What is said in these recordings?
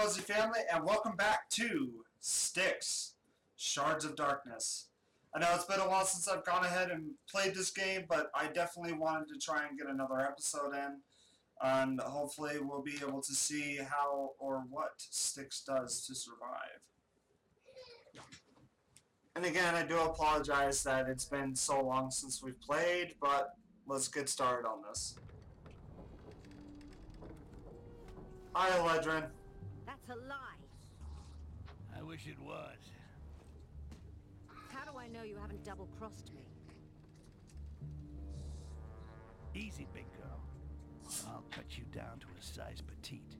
Fuzzy family, and welcome back to Styx, Shards of Darkness. I know it's been a while since I've gone ahead and played this game, but I definitely wanted to try and get another episode in, and hopefully we'll be able to see how or what Styx does to survive. And again, I do apologize that it's been so long since we've played, but let's get started on this. Hi, Eledrin. That's a lie. I wish it was. How do I know you haven't double-crossed me? Easy, big girl. I'll cut you down to a size petite.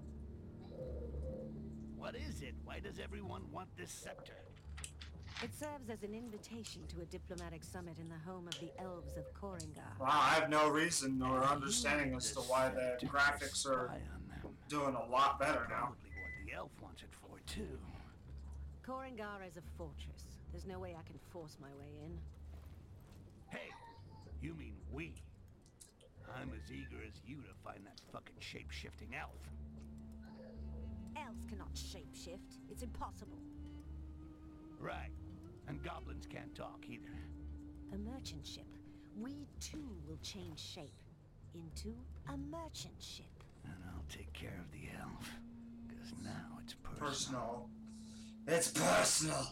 What is it? Why does everyone want this scepter? It serves as an invitation to a diplomatic summit in the home of the elves of Koringar. Wow, I have no reason or understanding as to why the graphics are doing a lot better now. Probably what the elf wants it for, too. Koringar is a fortress. There's no way I can force my way in. Hey, you mean we. I'm as eager as you to find that fucking shape-shifting elf. Elves cannot shapeshift. It's impossible. Right. And goblins can't talk either. A merchant ship. We too will change shape into a merchant ship. And I'll take care of the elf. Because now it's Personal. It's personal!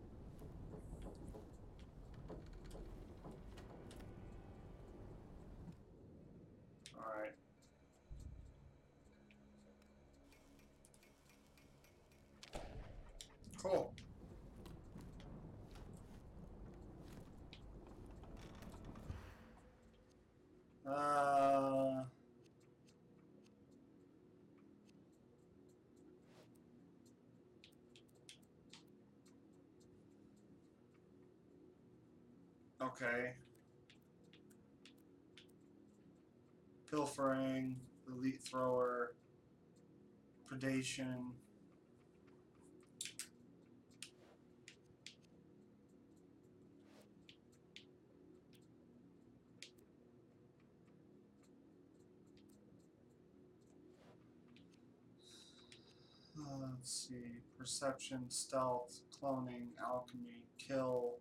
Alright. Cool. Okay. Pilfering, elite thrower, predation. Let's see. Perception, stealth, cloning, alchemy, kill.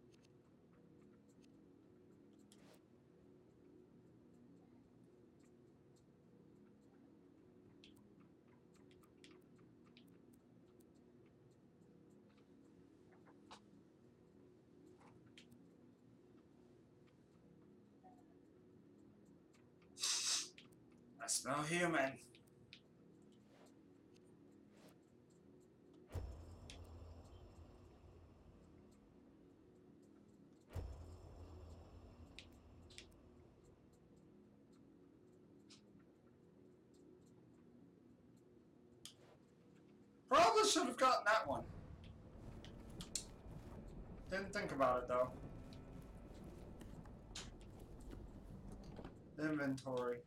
I smell human. Probably should have gotten that one. Didn't think about it though. Inventory.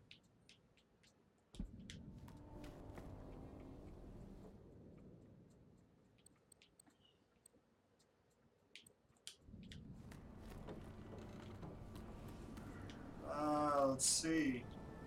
Let's see.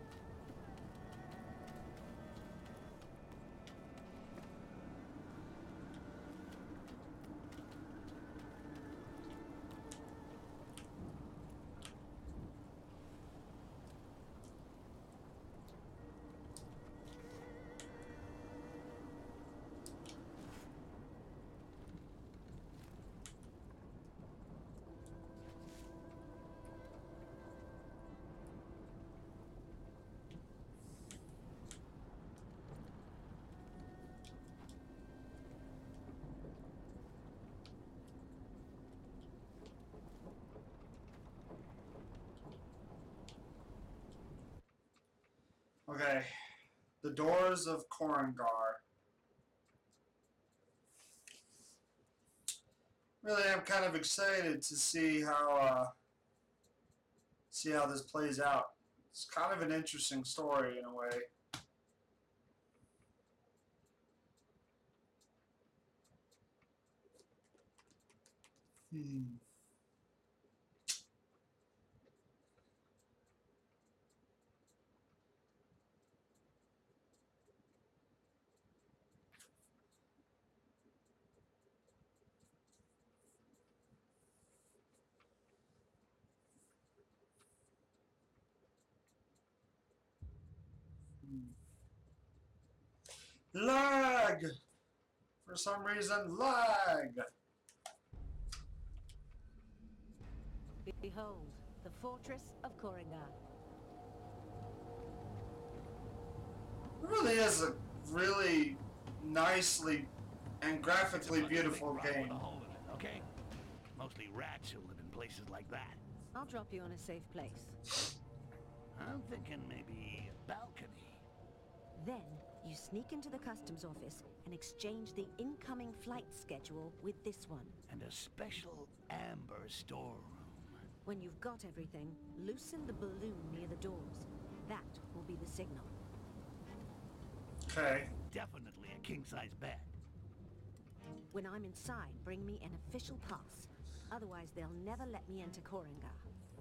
Okay, the doors of Koringar. Really, I'm kind of excited to see how this plays out. It's kind of an interesting story in a way. Hmm. Lag! For some reason, lag! Behold, the fortress of Koringar. It really is a really nicely and graphically It's a beautiful big rock game. with a hole in it, okay? Mostly rats who live in places like that. I'll drop you on a safe place. I'm thinking maybe a balcony. Then, you sneak into the customs office and exchange the incoming flight schedule with this one. And a special amber storeroom. When you've got everything, loosen the balloon near the doors. That will be the signal. Okay. Definitely a king-size bed. When I'm inside, bring me an official pass. Otherwise, they'll never let me into Koringar.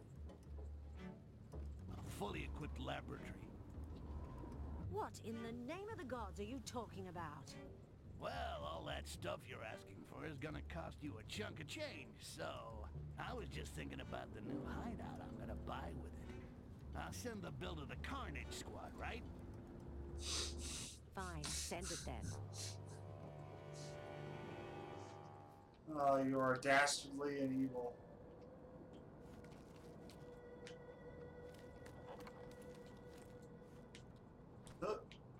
A fully equipped laboratory. What in the name of the gods are you talking about? Well, all that stuff you're asking for is gonna cost you a chunk of change, so... I was just thinking about the new hideout I'm gonna buy with it. I'll send the bill to the Carnage Squad, right? Fine, send it then. Oh, you are dastardly and evil. Huh.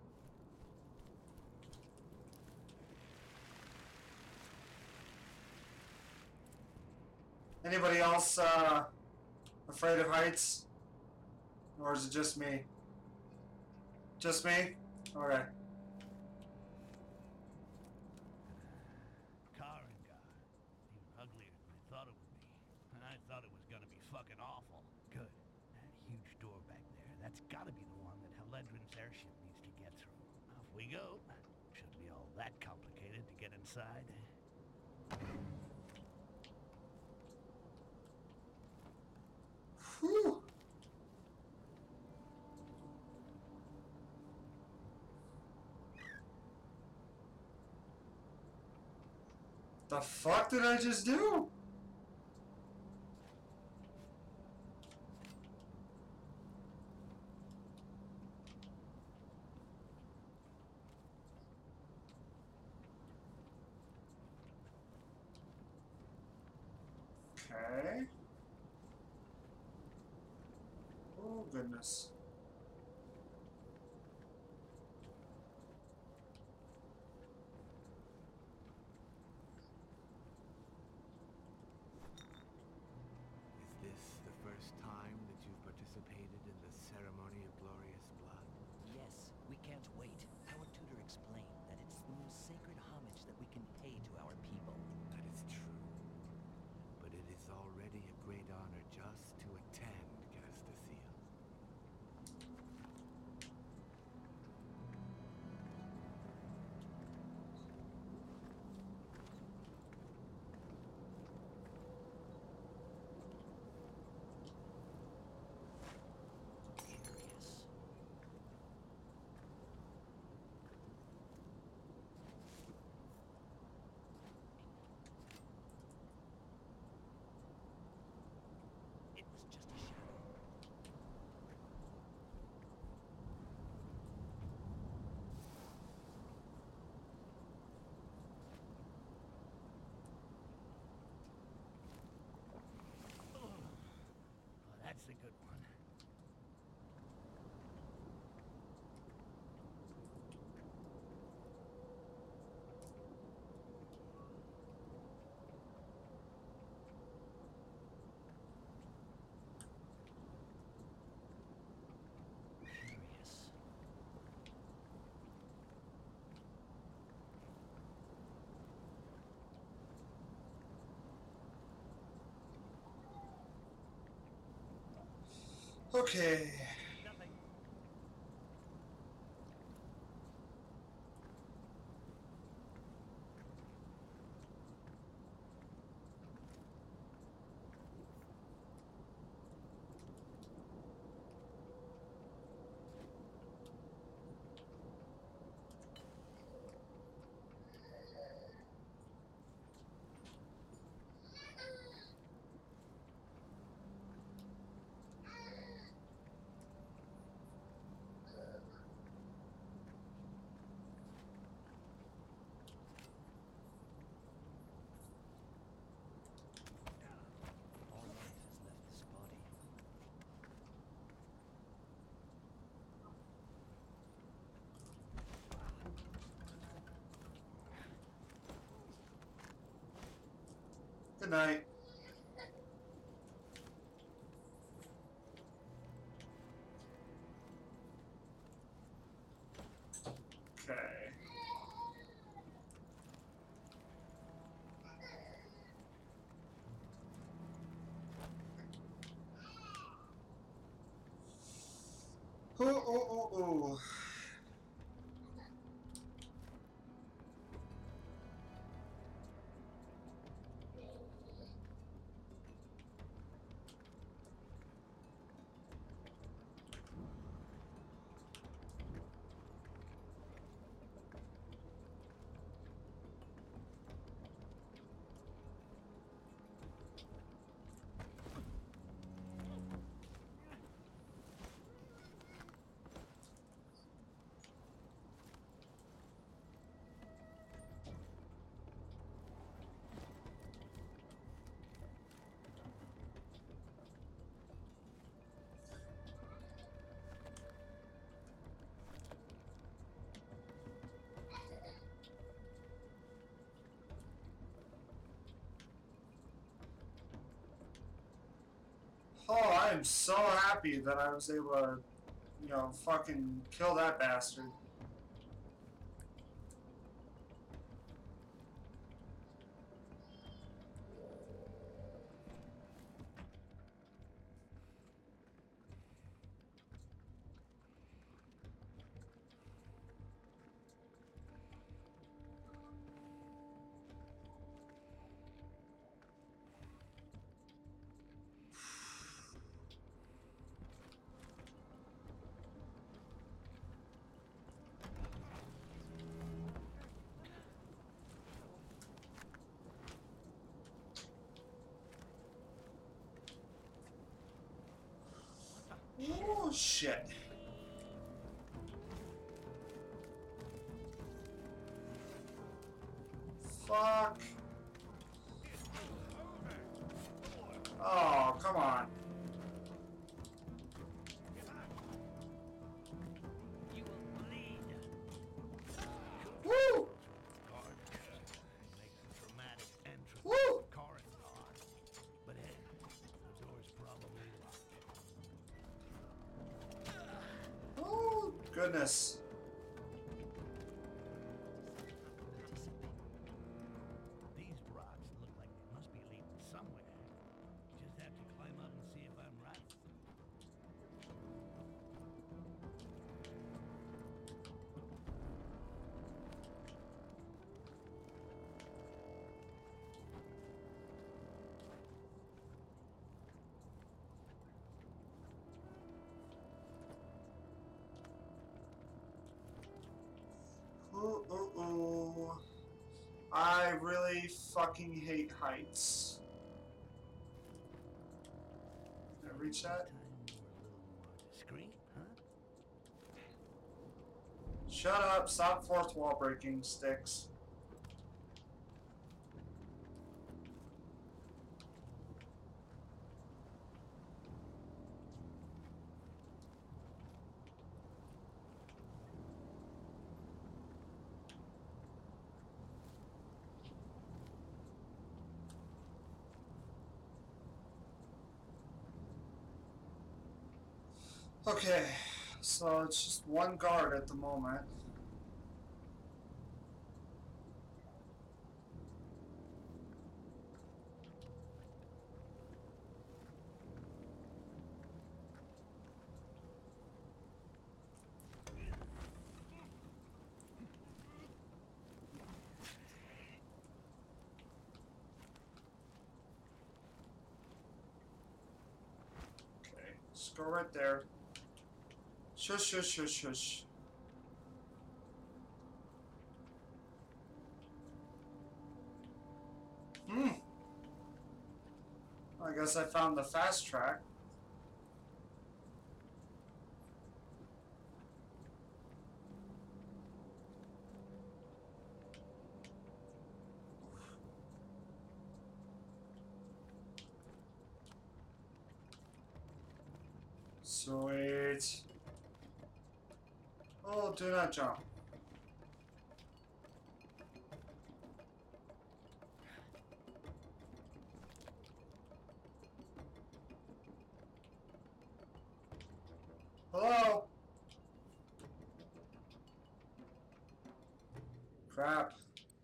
Anybody else afraid of heights? Or is it just me? Just me? Okay. Koringar. Even uglier than I thought it would be. And I thought it was gonna be fucking awful. Good. That huge door back there, that's gotta be the one that Haledrin's airship needs to get through. Off we go. Shouldn't be all that complicated to get inside. Whew. The fuck did I just do? Okay. Oh, goodness. Is this the first time that you've participated in the ceremony of glorious blood? Yes, we can't wait. Our tutor explained that it's the most sacred homage that we can pay to our people. That is true. But it is already a great honor just to attend Castasiel. Curious. It was just a shadow. Oh, that's a good one. Curious. Okay. Nothing. Good night. Okay. Ooh, ooh, ooh, ooh. Oh, I am so happy that I was able to, you know, fucking kill that bastard. Oh, shit. Fuck. Oh, come on. You will bleed. Woo! Guard makes a dramatic entrance Woo! to the corridor. But hey, the door's probably locked. Oh, goodness. These rocks look like they must be leading somewhere. Just have to climb up and see if I'm right. Ooh, ooh, ooh. I really fucking hate heights. Can I reach that? Time you were a little more discreet, huh? Shut up, stop fourth wall breaking, Sticks. Okay, so it's just one guard at the moment. Okay, just go right there. Shush, shush, shush, shush. I guess I found the fast track. Sweet. Oh, do not jump. Crap.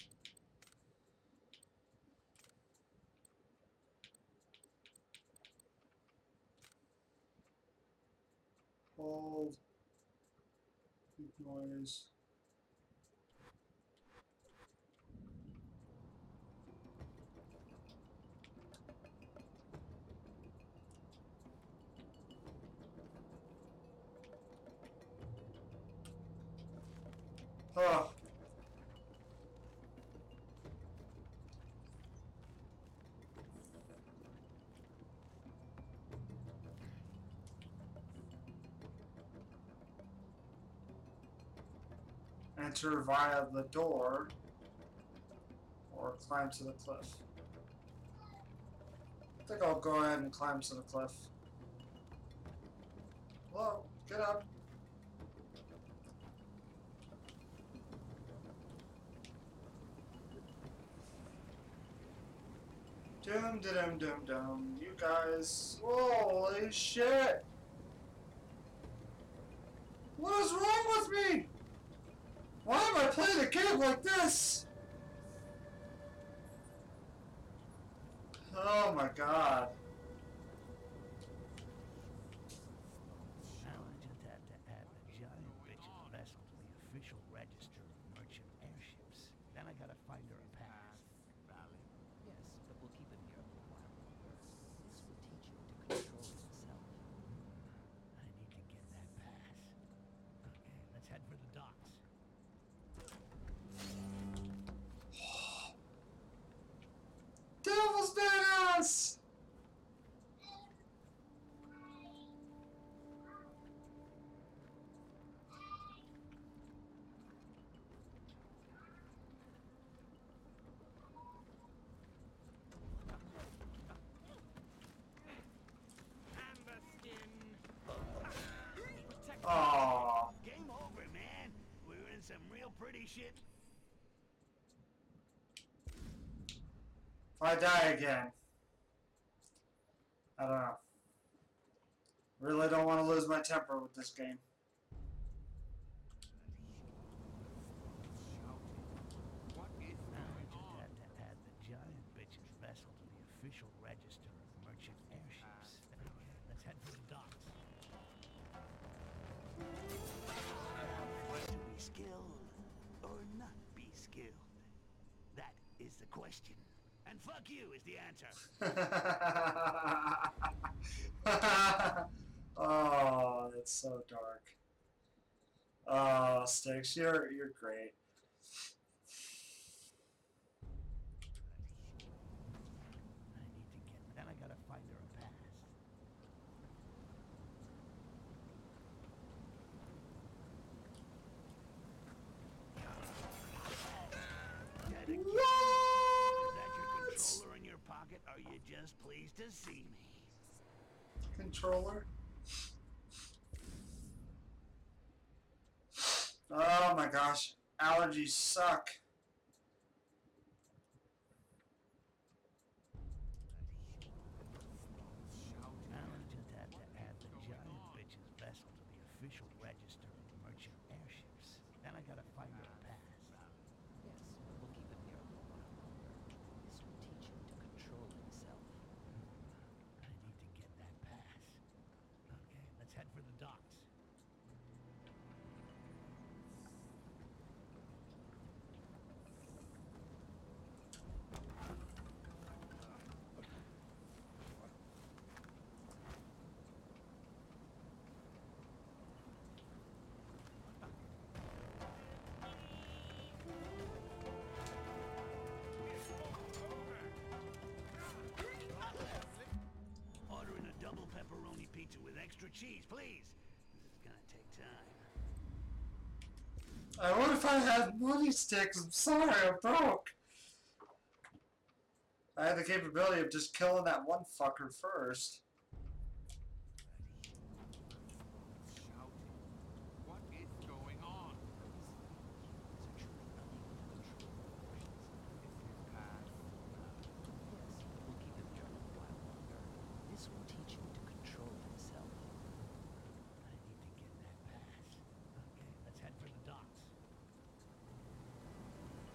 Hold. Keep noise. Oh. Enter via the door or climb to the cliff. I think I'll go ahead and climb to the cliff. Hello, get up. Doom, doom, doom, doom. You guys, holy shit! What is wrong with me? Why am I playing a game like this? Oh my god. Now I just have to add the giant bitch's vessel to the official register of merchant airships. Then I gotta find her a pass. Valid. Yes, but we'll keep him here a little while longer. This will teach him to control himself. I need to get that pass. Okay, let's head for the docks. Devil's badass! Aww. Game over, man. We were in some real pretty shit. If I die again, I don't know. Really don't want to lose my temper with this game. What is Now I going just on? have to add the giant bitch's vessel to the official register of merchant airships. Okay, let's head for the docks. To be skilled or not be skilled? That is the question. And fuck you is the answer. Oh, that's so dark. Oh, Styx, you're great. I need to get. Then I gotta find her a pass. Dedication. Is that your What? controller in your pocket? Are you just pleased to see me? Controller? Oh my gosh, allergies suck. Now I just have to add the giant bitch's vessel to the official register of merchant airships. Then I gotta find her a pass. Yes, but we'll keep him here a little while longer. This will teach him to control himself. I need to get that pass. Okay, let's head for the docks. Ordering a double pepperoni pizza with extra cheese, please. This is gonna take time. I wonder if I had money sticks. I'm sorry, I'm broke. I had the capability of just killing that one fucker first. Shouting. What is going on? He's are truly unable to control their emotions. Pass. Yes, but we'll keep him here a little while longer. This will teach him to control himself. I need to get that pass. Okay, let's head for the docks.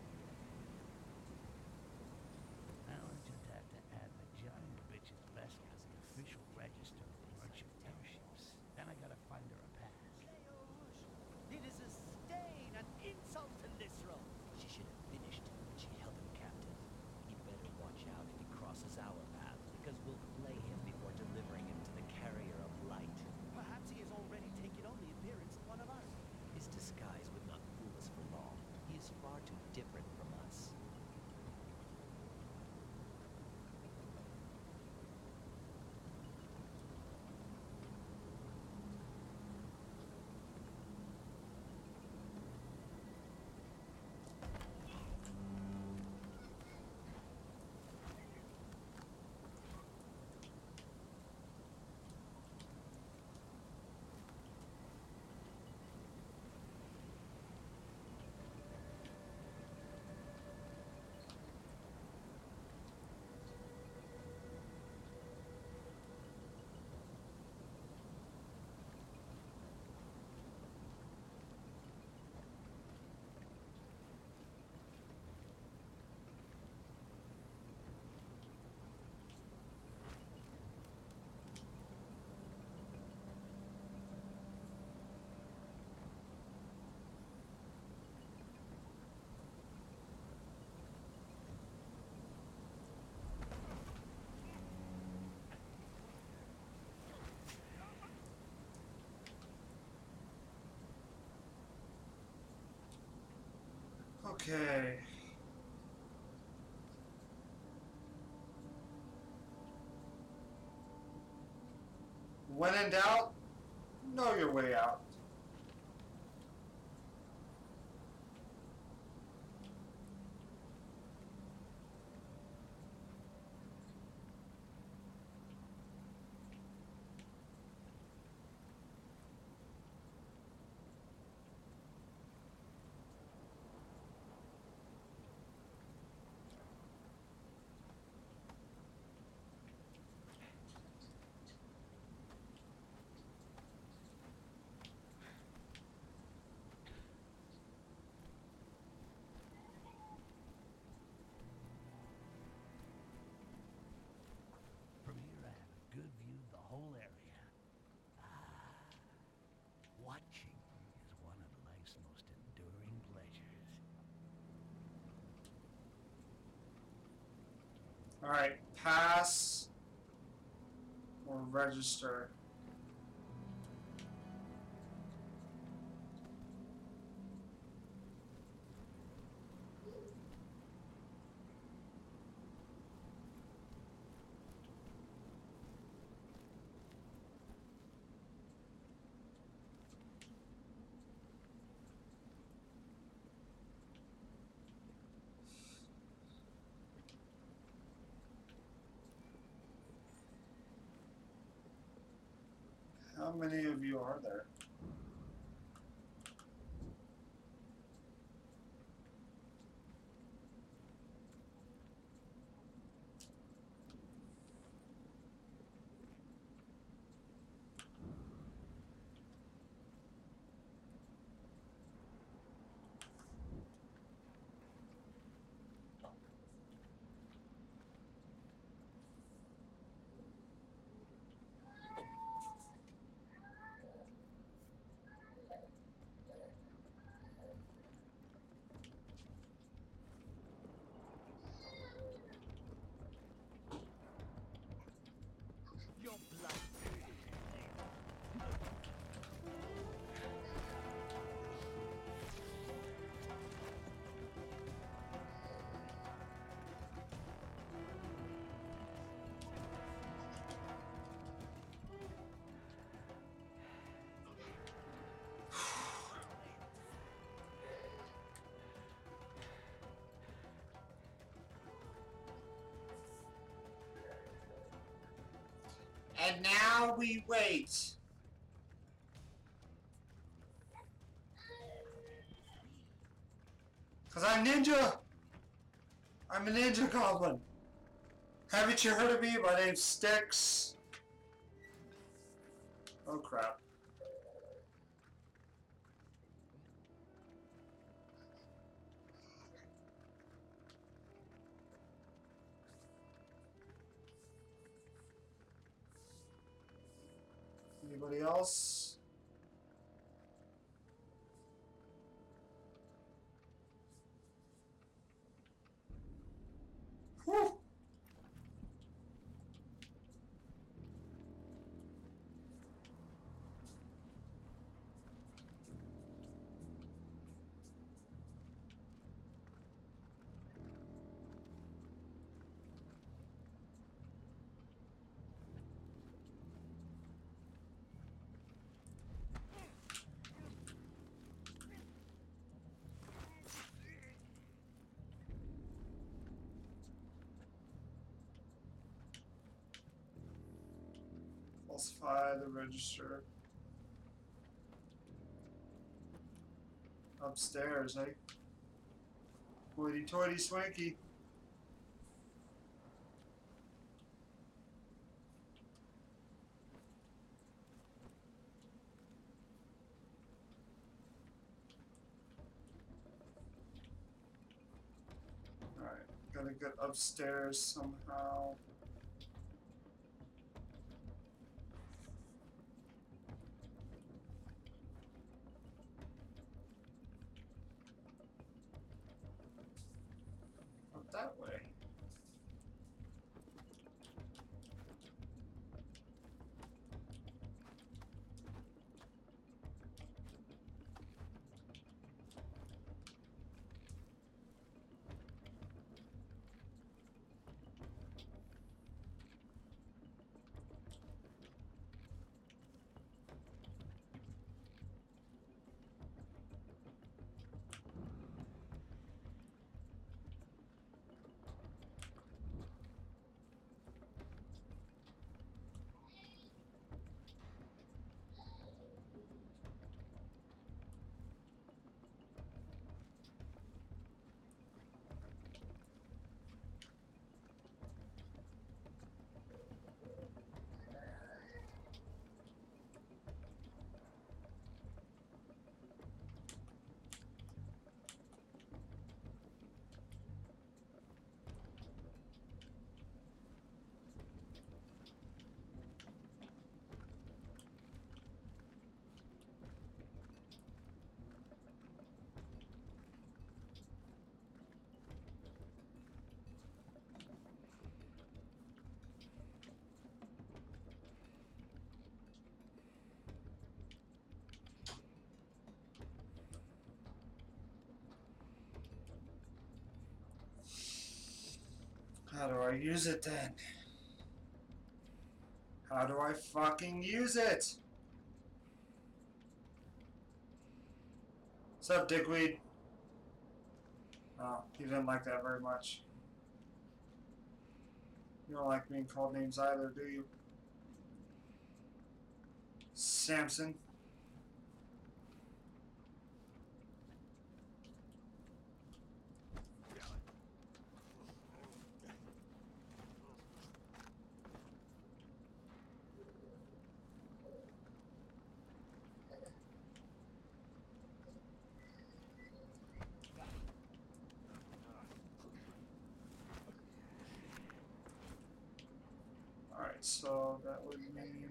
Okay. When in doubt, know your way out. From here, I have a good view of the whole area. Watching is one of life's most enduring pleasures. Alright, pass or register. How many of you are there? Your blood. And now we wait. Cause I'm ninja. I'm a ninja goblin. Haven't you heard of me? My name's Styx. Oh crap. Anybody else? Whew. Falsify the register. Upstairs, eh? Hoity toity swanky. Alright, gotta get upstairs somehow. Up that way. How do I use it then? How do I fucking use it? What's up, dickweed? Oh, he didn't like that very much. You don't like being called names either, do you? Samson. Alright, so that would mean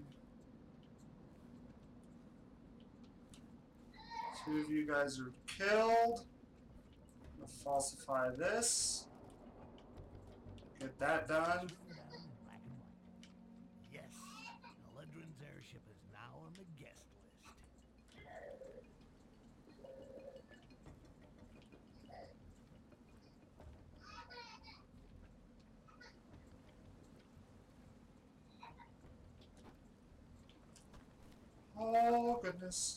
two of you guys are killed. I'm gonna falsify this. Get that done. Down in black and white. Yes, Eledrin's airship is now on the guest list. Oh, goodness.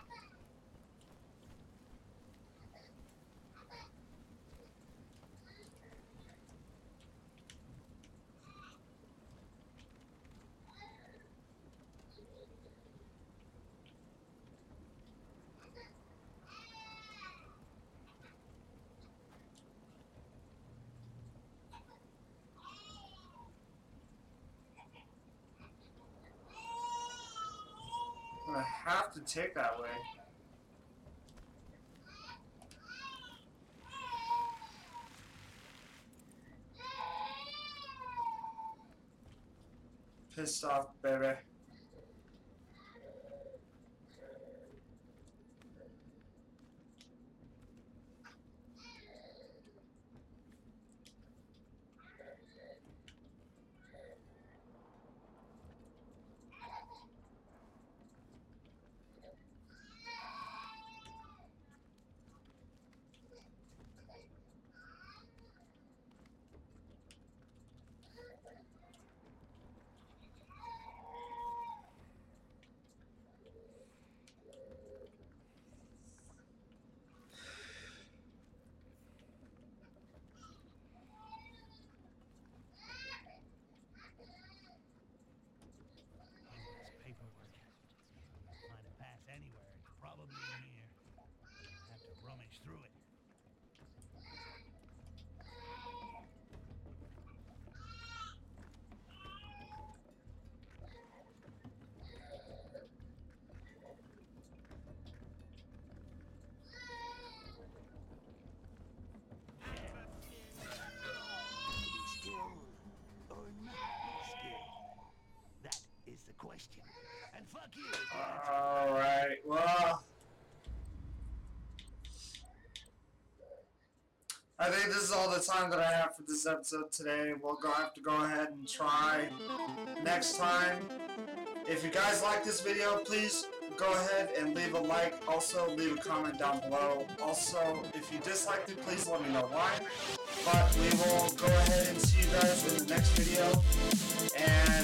I'm gonna have to take that way. Pissed off, baby. This paperwork. Find a pass anywhere. It's probably in here. Have to rummage through it. Skill or not skill? That is the question. And fuck you. Alright, well. I think this is all the time that I have for this episode today. We'll have to go ahead and try next time. If you guys like this video, please go ahead and leave a like. Also, leave a comment down below. Also, if you disliked it, please let me know why. But we will go ahead and see you guys in the next video. And